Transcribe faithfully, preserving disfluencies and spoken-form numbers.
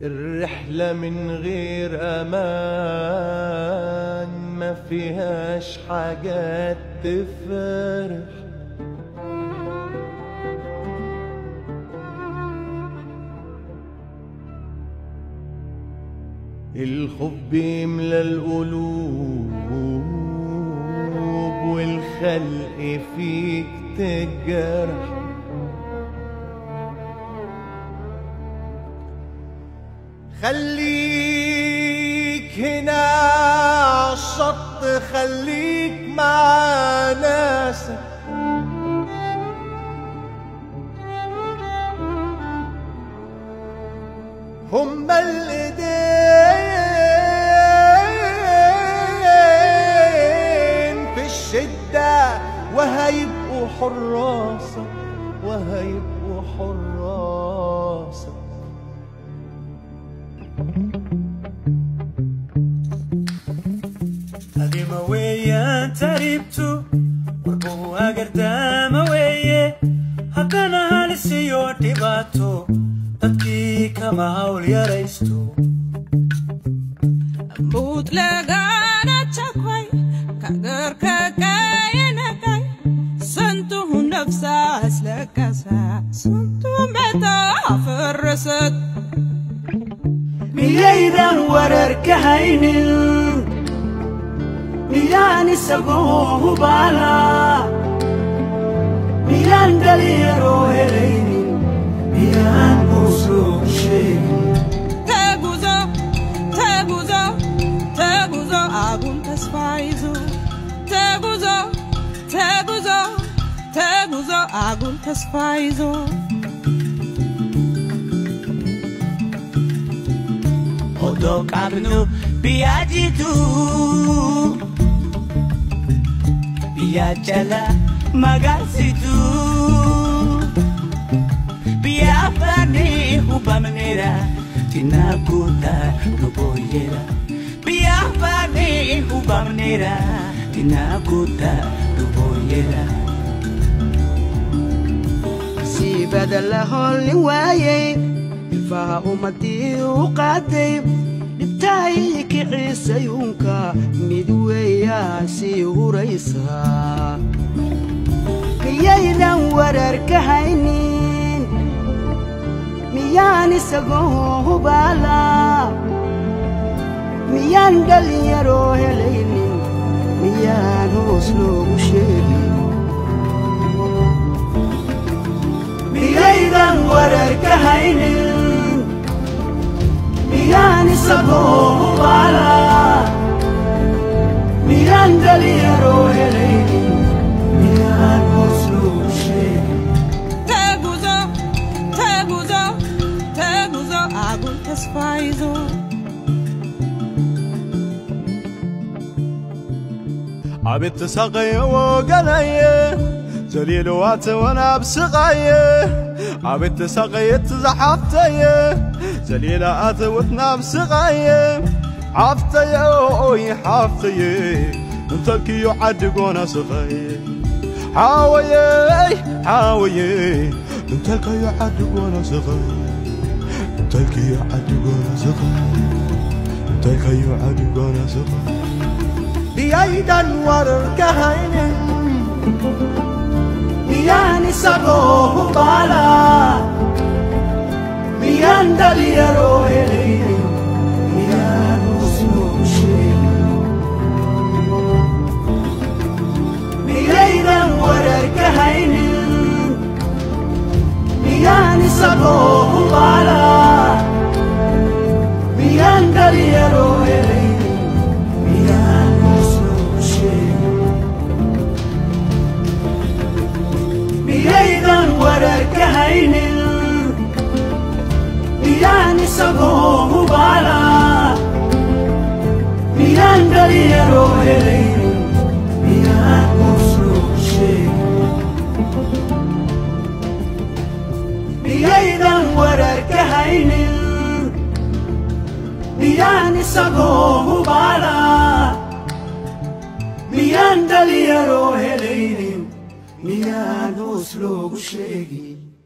الرحلة من غير أمان ما فيهاش حاجات تفرح. الخوف بيملى القلوب والخلق فيك تجرح. خليك هنا عالشط، خليك مع ناسك، هما الايدين في الشدة وهيبقوا حراسك، وهيبقوا حراسك. adima weeyaan taribtu warbuu agardaama weeye haddana halisiyo dhibaato dadkii kama hawl yaraysto. buutlagana chakway kagarka kayanakay santuhu nafsaas lakasa santu meta farasad. miyaydan wararka haynin miyaan isagoo hubaala miyaan dhalinyaro helaynin miyaan uusoo sheegin. teguzo teguzo teguzo agun tasfaizo teguzo teguzo teguzo agun tasfaizo. odo kabnu biyajitu biyajala magasitu biyafani hubamnera tinakuta duboyera biyafani hubamnera tinakuta duboyera. si badala holni waaye ilfaha ummadii u qaaday dhibtaay kiciisayuunka mid weeyaa sii huraysaa. miyaydan wararka haynin miyaan isagoo hubaala miyaan dhalinyaro helaynin miyaan hoos loogu sheegin. miyaydan wararka haynin miyaan isagoo hubaala miyaan dhalinyaro helaynin miyaan hoos loogu sheegin. teguzo teguzo teguzo agun tasfaizo. عبت سقي وقليه زليل وانا بسقايه عبت سقي تزحفتيه زليلات وتنا بسقايه عفتيه اوي حفتيه انت الكي يعدقونا سقايه حاويه حاويه انت الكي يعدقونا سقايه انت الكي يعدقونا سقايه انت الكي يعدقونا سقايه biyaydan wararka haynin miyaan isagoo hubaala miyaan dhalinyaro helaynin miyaan hoos loogu sheegin. miyaydan wararka haynin miyaan isagoo hubaala miyaan dhalinyaro helaynin miyaan hoos loogu sheegin. miyaydan wararka haynin miyaan isagoo hubaala miyaan dhalinyaro helaynin miyaan hoos loogu sheegin. miyaydan wararka haynin miyaan isagoo hubaala miyaan dhalinyaro helaynin miyaan hoos loogu sheegin.